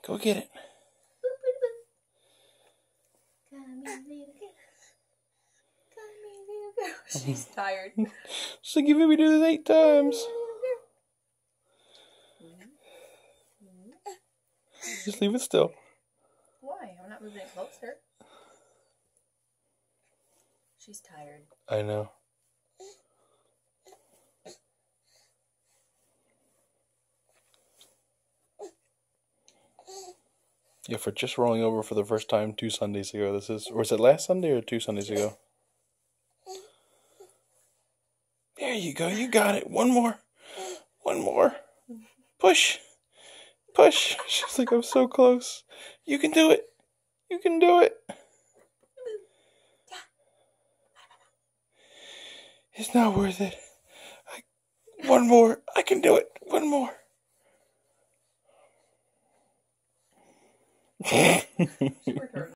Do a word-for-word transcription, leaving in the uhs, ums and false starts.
Go get it. Come here, little girl. Come here, little girl. She's tired. So give me do this eight times. Just leave it still. Why? I'm not moving it closer. She's tired. I know. Yeah, for just rolling over for the first time two Sundays ago. This is, or was it last Sunday or two Sundays ago? There you go. You got it. One more. One more. Push. Push. She's like, I'm so close. You can do it. You can do it. It's not worth it. I, one more. I can do it. One more. She worked hard.